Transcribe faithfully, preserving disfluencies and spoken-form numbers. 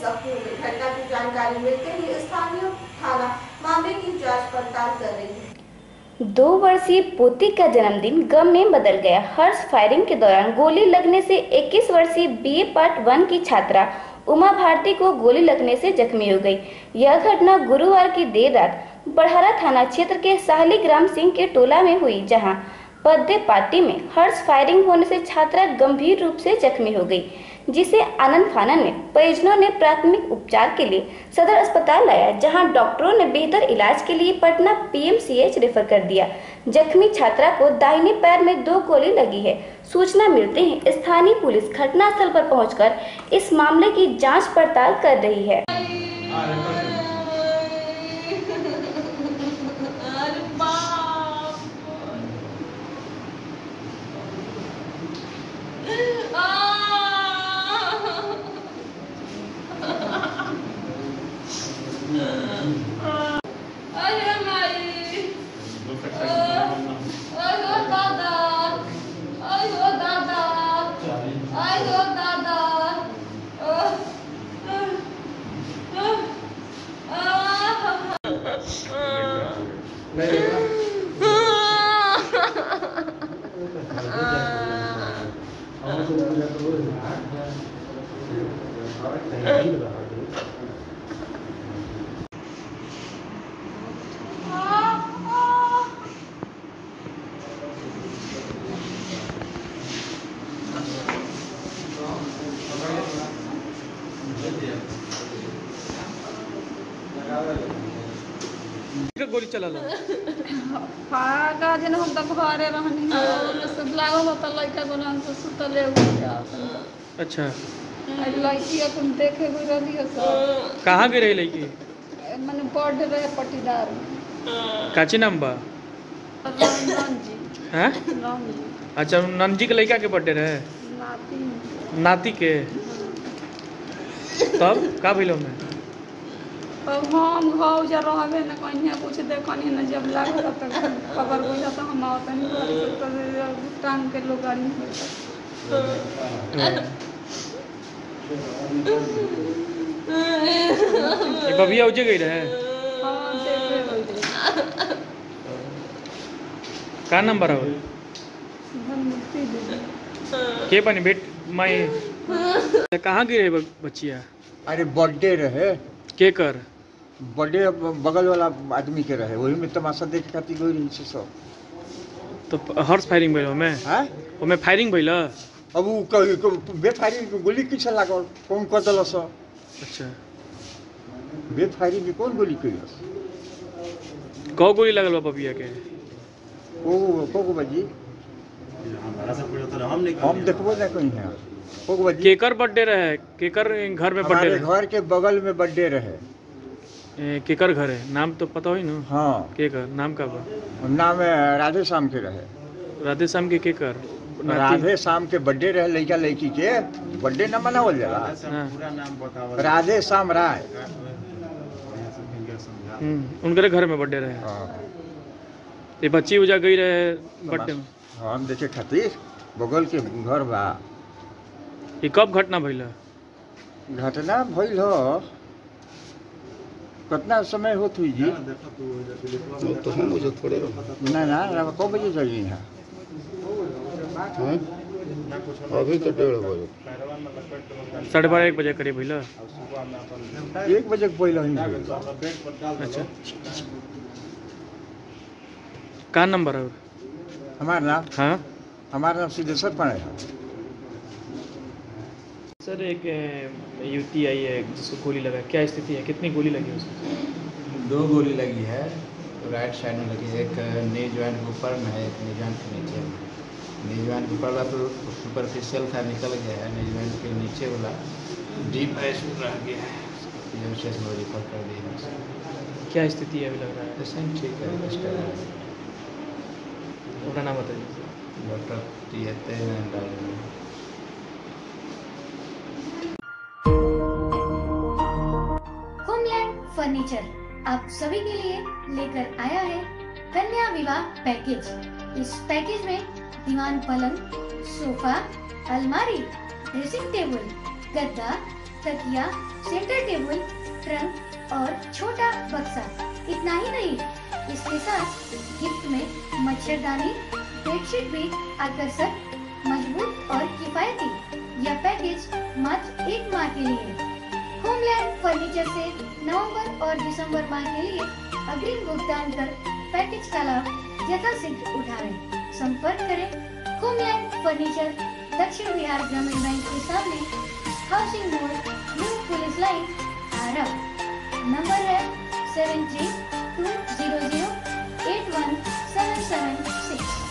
जख्मी हो गई। घटना की जानकारी मिलते ही स्थानीय थाना मामले की जांच पड़ताल कर रही है। दो वर्षीय पोती का जन्मदिन गम में बदल गया। हर्ष फायरिंग के दौरान गोली लगने से इक्कीस वर्षीय बीए पार्ट वन की छात्रा उमा भारती को गोली लगने से जख्मी हो गई। यह घटना गुरुवार की देर रात बड़हरा थाना क्षेत्र के साहली ग्राम सिंह के टोला में हुई, जहां बर्थडे पार्टी में हर्ष फायरिंग होने से छात्रा गंभीर रूप से जख्मी हो गई, जिसे आनंद फानन में परिजनों ने प्राथमिक उपचार के लिए सदर अस्पताल लाया, जहां डॉक्टरों ने बेहतर इलाज के लिए पटना पीएमसीएच रेफर कर दिया। जख्मी छात्रा को दाहिने पैर में दो गोली लगी है। सूचना मिलते ही स्थानीय पुलिस घटनास्थल पर पहुंचकर इस मामले की जांच पड़ताल कर रही है। गोली चला लो फागा जन हम तक घरे रहनी है सब लागल त लइका गोलन से सुतले हुआ। अच्छा, लड़की अपन देखे हुई रही है सब। कहाँ के रही लड़की? मैंने बर्थडे रहे पटीदार में। काची नाम बा? नंजी। हैं? नंजी। अच्छा, नंजी के लड़का के बर्थडे रहे? नाती। नाती के? तब का भइलो में? अब हम घाव जा रहबे न कहीं कुछ देखनी न, जब लागल त खबर गइला त हम आवतनी तो टांग के लोग गाड़ी में ये बबिया उजे गई रहे? हां देखे गई। का नंबर है? धनमुक्ति दे के बनी बेट माई कहाँ गिरे बच्चिया? अरे बर्थडे रहे के कर? बर्थडे बगल वाला आदमी के रहे, वही में तमाशा देख खाती गई रही से सब। तो हर्ष फायरिंग भइल में? हां, ओमे फायरिंग भइल? अब उ बे फायरिंग गोली किछ लागल, कौन क दलस? अच्छा, बे फायरिंग कौन गोली कइलस? कौ गोली लगल बा बबिया के? ओ को को बाजी हमारा सब कुछ तो हम नहीं हम देखबो ना कहीं है। को को बाजी केकर बर्थडे रहे? केकर घर में बर्थडे रहे? घर के बगल में बर्थडे रहे। ए, केकर घर है? नाम तो पता होई ना? हां, केकर नाम का बा? नाम राधे श्याम के रहे। राधे श्याम के केकर? राधे श्याम के बर्थडे रहे, लड़का लड़की के बर्थडे न मनावल जाला। पूरा नाम बताओ। राधे श्याम राय। हम्म, उनके घर में बर्थडे रहे। हां, ये बच्ची उजा गई रहे बर्थडे में? हम देखे खातिर बगल के घर बा। ये कब घटना भइल? घटना भइल हो कितना समय होत हुई जी? तो हम मुझे थोड़े ना ना ना कब बजे जाइए यहाँ? अभी तो डेढ़ बजे साढ़े बारह एक बजे करीब भइल? एक बजे के पहले ही भइल। अच्छा, का नंबर है? हमारा नाम हाँ हमारा नाम सिद्धेश्वर पाणे है। सर, एक युवती आई है जिसको गोली लगा, क्या स्थिति है? कितनी गोली लगी उसको? दो गोली लगी है, राइट साइड में लगी है। एक नी ज्वाइंट के ऊपर में है, एक नी ज्वाइंट के नीचे में। नी ज्वाइंट के ऊपर वाला तो सुपरफिशियल था, निकल गया है। नी ज्वाइंट के नीचे वाला डीप रह गया है। पीएमसीएच में रिफर कर दिया है। क्या स्थिति है अभी लग रहा है? पेशेंट ठीक है, स्टेबल है। उनका नाम बताइए। डॉक्टर टी फर्नीचर आप सभी के लिए लेकर आया है कन्या विवाह पैकेज। इस पैकेज में दीवान पलंग, सोफा, अलमारी, ड्रेसिंग टेबल, गद्दा, तकिया, सेंटर टेबल, ट्रंक और छोटा बक्सा। इतना ही नहीं, इसके साथ गिफ्ट में मच्छरदानी, बेडशीट भी आकर्षक, मजबूत और किफायती। यह पैकेज मात्र एक माह के लिए। होमलैंड फर्नीचर से नवंबर और दिसंबर माह के लिए अग्रिम भुगतान कर पैकेज का लाभ यथाशीघ्र उठाएं। संपर्क करें होमलैंड फर्नीचर, दक्षिण बिहार ग्रामीण बैंक के सामने, हाउसिंग मोड़, new police line, Arrah. Number है seven three two zero zero eight one seven seven six.